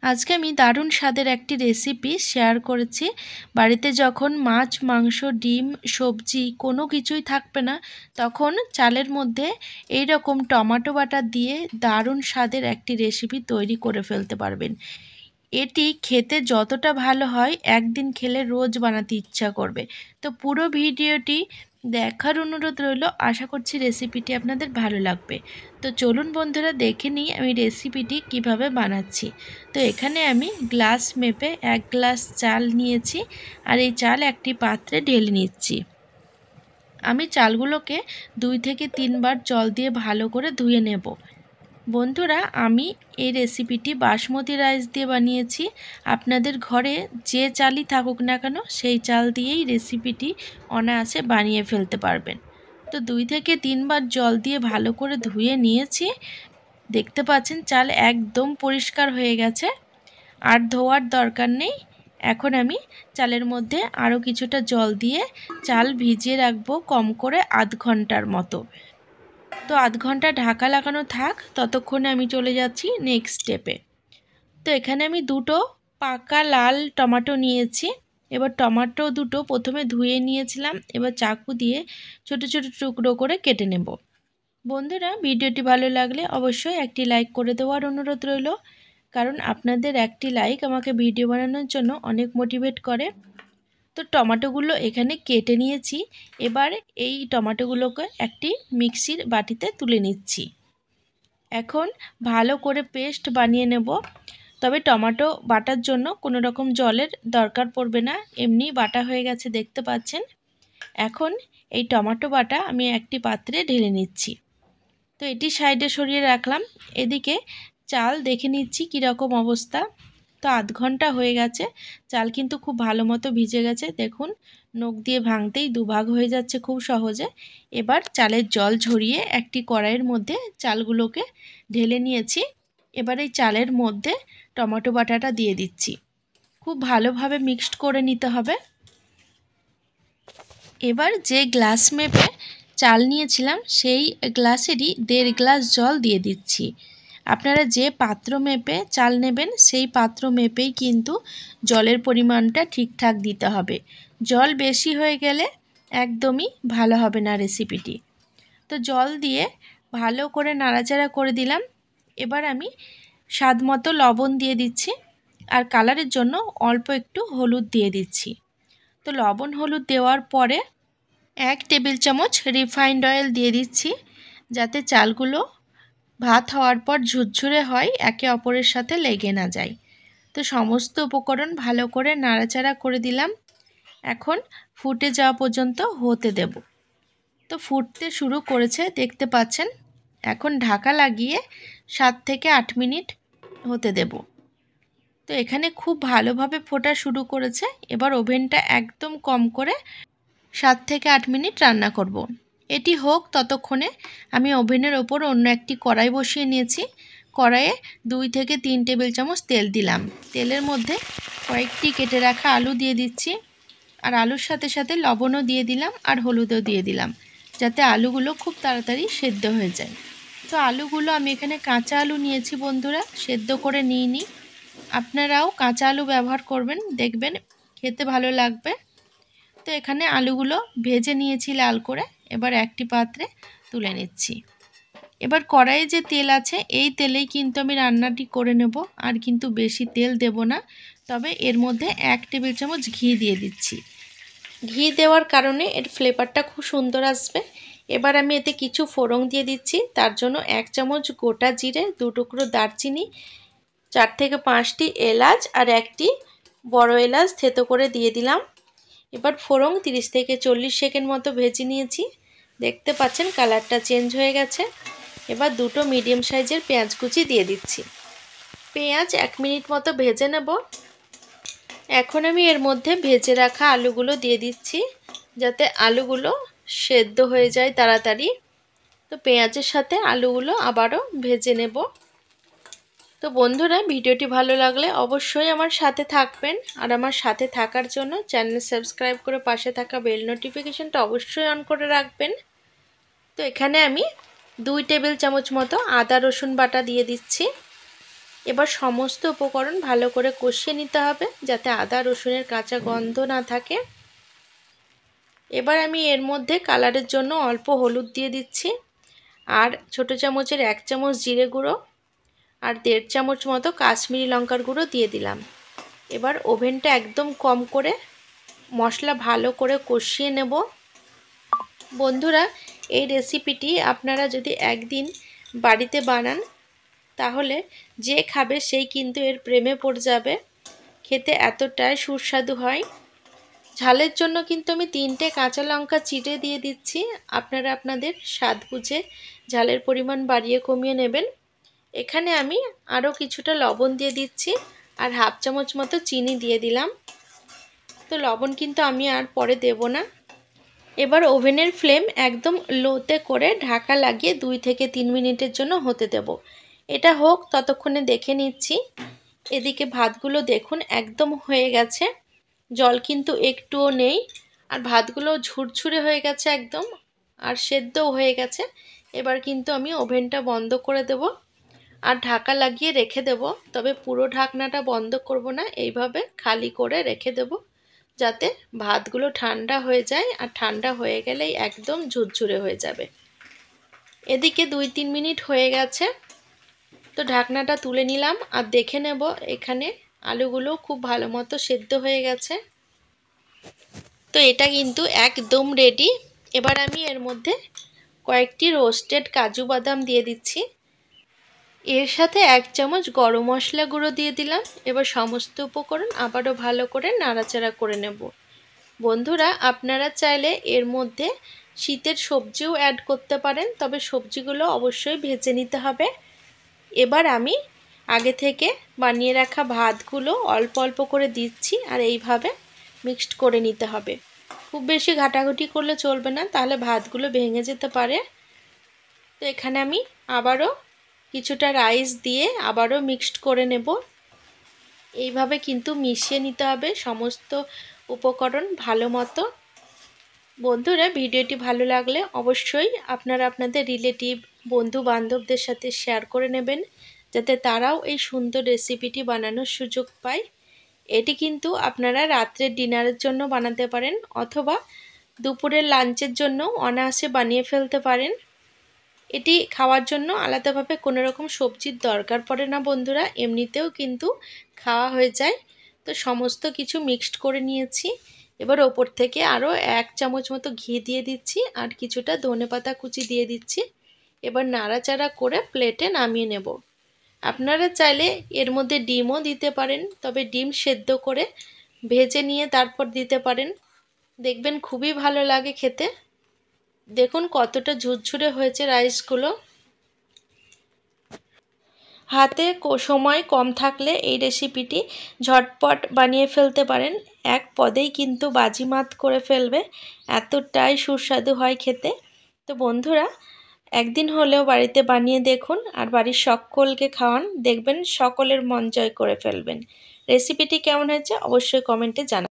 আজকে আমি দারুণ স্বাদের একটি রেসিপি শেয়ার করেছি। বাড়িতে যখন মাছ, মাংস, ডিম, সবজি কোনো কিছুই থাকবে না, তখন চালের মধ্যে এই রকম টমেটো বাটা দিয়ে দারুণ স্বাদের একটি রেসিপি তৈরি করে ফেলতে পারবেন। এটি খেতে যতটা ভালো হয়, একদিন খেলে রোজ বানাতে ইচ্ছা করবে। তো পুরো ভিডিওটি দেখার অনুরোধ রইল। আশা করছি রেসিপিটি আপনাদের ভালো লাগবে। তো চলুন বন্ধুরা, দেখে নিই আমি রেসিপিটি কিভাবে বানাচ্ছি। তো এখানে আমি গ্লাস মেপে 1 গ্লাস চাল নিয়েছি, আর এই চাল একটি পাত্রে ঢেলে নিচ্ছি। আমি চালগুলোকে 2 থেকে 3 বার জল দিয়ে ভালো করে ধুয়ে নেব। বন্ধুরা, আমি এই রেসিপিটি বাসমতি রাইস দিয়ে বানিয়েছি। আপনাদের ঘরে যে চালই থাকুক না কেন, সেই চাল দিয়েই রেসিপিটি অনায়াসে বানিয়ে ফেলতে পারবেন। তো 2 থেকে 3 বার জল দিয়ে ভালো করে ধুয়ে নিয়েছি। দেখতে পাচ্ছেন চাল একদম পরিষ্কার হয়ে গেছে, আর ধোয়ার দরকার নেই। এখন আমি চালের মধ্যে আরও কিছুটা জল দিয়ে চাল ভিজিয়ে রাখবো কম করে আধ ঘন্টার মতো। তো আধ ঘন্টা ঢাকা লাগানো থাক, ততক্ষণে আমি চলে যাচ্ছি নেক্সট স্টেপে। তো এখানে আমি দুটো পাকা লাল টমেটো নিয়েছি। এবার টমেটো দুটো প্রথমে ধুয়ে নিয়েছিলাম, এবার চাকু দিয়ে ছোট ছোট টুকরো করে কেটে নেব। বন্ধুরা, ভিডিওটি ভালো লাগলে অবশ্যই একটি লাইক করে দেওয়ার অনুরোধ রইল, কারণ আপনাদের একটি লাইক আমাকে ভিডিও বানানোর জন্য অনেক মোটিভেট করে। তো টমেটোগুলো এখানে কেটে নিয়েছি। এবার এই টমেটোগুলোকে একটি মিক্সির বাটিতে তুলে নিচ্ছি। এখন ভালো করে পেস্ট বানিয়ে নেব। তবে টমেটো বাটার জন্য কোনো রকম জলের দরকার পড়বে না, এমনি বাটা হয়ে গেছে দেখতে পাচ্ছেন। এখন এই টমেটো বাটা আমি একটি পাত্রে ঢেলে নিচ্ছি। তো এটি সাইডে সরিয়ে রাখলাম। এদিকে চাল দেখে নিচ্ছি কীরকম অবস্থা। তো আধ ঘন্টা হয়ে গেছে, চাল কিন্তু খুব ভালো মতো ভিজে গেছে। দেখুন, নখ দিয়ে ভাঙতেই দুভাগ হয়ে যাচ্ছে খুব সহজে। এবার চালের জল ঝরিয়ে একটি কড়াইয়ের মধ্যে চালগুলোকে ঢেলে নিয়েছি। এবার এই চালের মধ্যে টমেটো বাটাটা দিয়ে দিচ্ছি। খুব ভালোভাবে মিক্সড করে নিতে হবে। এবার যে গ্লাস মেপে চাল নিয়েছিলাম, সেই গ্লাসেরই 1.5 গ্লাস জল দিয়ে দিচ্ছি। আপনারা যে পাত্র মেপে চাল নেবেন, সেই পাত্র মেপেই কিন্তু জলের পরিমাণটা ঠিকঠাক দিতে হবে। জল বেশি হয়ে গেলে একদমই ভালো হবে না রেসিপিটি। তো জল দিয়ে ভালো করে নাড়াচাড়া করে দিলাম। এবার আমি স্বাদ মতো লবণ দিয়ে দিচ্ছি, আর কালারের জন্য অল্প একটু হলুদ দিয়ে দিচ্ছি। তো লবণ হলুদ দেওয়ার পরে 1 টেবিল চামচ রিফাইন্ড অয়েল দিয়ে দিচ্ছি, যাতে চালগুলো ভাত হওয়ার পর ঝুরঝুরে হয়, একে অপরের সাথে লেগে না যায়। তো সমস্ত উপকরণ ভালো করে নাড়াচাড়া করে দিলাম। এখন ফুটে যাওয়া পর্যন্ত হতে দেব। তো ফুটতে শুরু করেছে দেখতে পাচ্ছেন। এখন ঢাকা লাগিয়ে 7 থেকে 8 মিনিট হতে দেব। তো এখানে খুব ভালোভাবে ফোটা শুরু করেছে। এবার ওভেনটা একদম কম করে 7 থেকে 8 মিনিট রান্না করব। এটি হোক, ততক্ষণে আমি ওভেনের ওপর অন্য একটি কড়াই বসিয়ে নিয়েছি। কড়াইয়ে 2 থেকে 3 টেবিল চামচ তেল দিলাম। তেলের মধ্যে কয়েকটি কেটে রাখা আলু দিয়ে দিচ্ছি, আর আলুর সাথে সাথে লবণও দিয়ে দিলাম, আর হলুদও দিয়ে দিলাম, যাতে আলুগুলো খুব তাড়াতাড়ি সেদ্ধ হয়ে যায়। তো আলুগুলো আমি এখানে কাঁচা আলু নিয়েছি বন্ধুরা, সেদ্ধ করে নিইনি। আপনারাও কাঁচা আলু ব্যবহার করবেন, দেখবেন খেতে ভালো লাগবে। তো এখানে আলুগুলো ভেজে নিয়েছি লাল করে। এবার একটি পাত্রে তুলে নিচ্ছি। এবার কড়াইয়ে যে তেল আছে, এই তেলেই কিন্তু আমি রান্নাটি করে নেব, আর কিন্তু বেশি তেল দেব না। তবে এর মধ্যে 1 টেবিল চামচ ঘি দিয়ে দিচ্ছি। ঘি দেওয়ার কারণে এর ফ্লেভারটা খুব সুন্দর আসবে। এবার আমি এতে কিছু ফোড়ন দিয়ে দিচ্ছি। তার জন্য 1 চামচ গোটা জিরে, 2 টুকরো দারচিনি, 4 থেকে 5টি এলাচ, আর একটি বড় এলাচ থেতো করে দিয়ে দিলাম। এবার ফোড়ন 30 থেকে 40 সেকেন্ড মতো ভেজে নিয়েছি। দেখতে পাচ্ছেন কালারটা চেঞ্জ হয়ে গেছে। এবার দুটো মিডিয়াম সাইজের পেঁয়াজ কুচি দিয়ে দিচ্ছি। পেঁয়াজ 1 মিনিট মতো ভেজে নেব। এখন আমি এর মধ্যে ভেজে রাখা আলুগুলো দিয়ে দিচ্ছি, যাতে আলুগুলো সেদ্ধ হয়ে যায় তাড়াতাড়ি। তো পেঁয়াজের সাথে আলুগুলো আবারও ভেজে নেব। তো বন্ধুরা, ভিডিওটি ভালো লাগলে অবশ্যই আমার সাথে থাকবেন, আর আমার সাথে থাকার জন্য চ্যানেল সাবস্ক্রাইব করে পাশে থাকা বেল নোটিফিকেশনটা অবশ্যই অন করে রাখবেন। তো এখানে আমি 2 টেবিল চামচ মতো আদা রসুন বাটা দিয়ে দিচ্ছি। এবার সমস্ত উপকরণ ভালো করে কষিয়ে নিতে হবে যাতে আদা রসুনের কাঁচা গন্ধ না থাকে। এবার আমি এর মধ্যে কালারের জন্য অল্প হলুদ দিয়ে দিচ্ছি, আর ছোটো চামচের 1 চামচ জিরে গুঁড়ো আর 1.5 চামচ মতো কাশ্মীরি লঙ্কার গুঁড়ো দিয়ে দিলাম। এবার ওভেনটা একদম কম করে মশলা ভালো করে কষিয়ে নেব। বন্ধুরা, এই রেসিপিটি আপনারা যদি একদিন বাড়িতে বানান তাহলে যে খাবে সেই কিন্তু এর প্রেমে পড়ে যাবে। খেতে এতটাই সুস্বাদু হয়। ঝালের জন্য কিন্তু আমি 3টে কাঁচা লঙ্কা চিড়ে দিয়ে দিচ্ছি। আপনারা আপনাদের স্বাদ বুঝে ঝালের পরিমাণ বাড়িয়ে কমিয়ে নেবেন। এখানে আমি আরও কিছুটা লবণ দিয়ে দিচ্ছি আর 1/2 চামচ মতো চিনি দিয়ে দিলাম। তো লবণ কিন্তু আমি আর পরে দেব না। এবার ওভেনের ফ্লেম একদম লোতে করে ঢাকা লাগিয়ে 2 থেকে 3 মিনিটের জন্য হতে দেব। এটা হোক, ততক্ষণে দেখে নিচ্ছি। এদিকে ভাতগুলো দেখুন একদম হয়ে গেছে, জল কিন্তু একটুও নেই, আর ভাতগুলো ঝুরঝুরে হয়ে গেছে একদম, আর সেদ্ধও হয়ে গেছে। এবার কিন্তু আমি ওভেনটা বন্ধ করে দেব আর ঢাকা লাগিয়ে রেখে দেব। তবে পুরো ঢাকনাটা বন্ধ করব না, এইভাবে খালি করে রেখে দেব যাতে ভাতগুলো ঠান্ডা হয়ে যায়, আর ঠান্ডা হয়ে গেলেই একদম ঝুরঝুরে হয়ে যাবে। এদিকে 2-3 মিনিট হয়ে গেছে, তো ঢাকনাটা তুলে নিলাম আর দেখে নেব এখানে আলুগুলো খুব ভালো মতো সেদ্ধ হয়ে গেছে। তো এটা কিন্তু একদম রেডি। এবার আমি এর মধ্যে কয়েকটি রোস্টেড কাজু বাদাম দিয়ে দিচ্ছি, এর সাথে 1 চামচ গরম মশলা গুঁড়ো দিয়ে দিলাম। এবার সমস্ত উপকরণ আবারও ভালো করে নাড়াচাড়া করে নেব। বন্ধুরা, আপনারা চাইলে এর মধ্যে শীতের সবজিও অ্যাড করতে পারেন, তবে সবজিগুলো অবশ্যই ভেজে নিতে হবে। এবার আমি আগে থেকে বানিয়ে রাখা ভাতগুলো অল্প অল্প করে দিচ্ছি আর এইভাবে মিক্সড করে নিতে হবে। খুব বেশি ঘাটাঘুটি করলে চলবে না, তাহলে ভাতগুলো ভেঙে যেতে পারে। তো এখানে আমি আবারও কিছুটা রাইস দিয়ে আবারও মিক্সড করে নেব। এইভাবে কিন্তু মিশিয়ে নিতে হবে সমস্ত উপকরণ ভালো মতো। বন্ধুরা, ভিডিওটি ভালো লাগলে অবশ্যই আপনারা আপনাদের রিলেটিভ বন্ধু বান্ধবদের সাথে শেয়ার করে নেবেন যাতে তারাও এই সুন্দর রেসিপিটি বানানোর সুযোগ পায়। এটি কিন্তু আপনারা রাত্রের ডিনারের জন্য বানাতে পারেন অথবা দুপুরের লাঞ্চের জন্য অনায়াসে বানিয়ে ফেলতে পারেন। এটি খাওয়ার জন্য আলাদাভাবে কোনো রকম সবজির দরকার পড়ে না বন্ধুরা, এমনিতেও কিন্তু খাওয়া হয়ে যায়। তো সমস্ত কিছু মিক্সড করে নিয়েছি। এবার ওপর থেকে আরও 1 চামচ মতো ঘি দিয়ে দিচ্ছি আর কিছুটা ধনেপাতা কুচি দিয়ে দিচ্ছি। এবার নাড়াচাড়া করে প্লেটে নামিয়ে নেব। আপনারা চাইলে এর মধ্যে ডিমও দিতে পারেন, তবে ডিম সেদ্ধ করে ভেজে নিয়ে তারপর দিতে পারেন, দেখবেন খুবই ভালো লাগে খেতে। দেখুন কতটা ঝুরঝুরে হয়েছে রাইসগুলো। হাতে সময় কম থাকলে এই রেসিপিটি ঝটপট বানিয়ে ফেলতে পারেন, এক পদেই কিন্তু বাজিমাত করে ফেলবে, এতটাই সুস্বাদু হয় খেতে। তো বন্ধুরা, একদিন হলেও বাড়িতে বানিয়ে দেখুন আর বাড়ির সকলকে খাওয়ান, দেখবেন সকলের মন জয় করে ফেলবেন। রেসিপিটি কেমন হয়েছে অবশ্যই কমেন্টে জানান।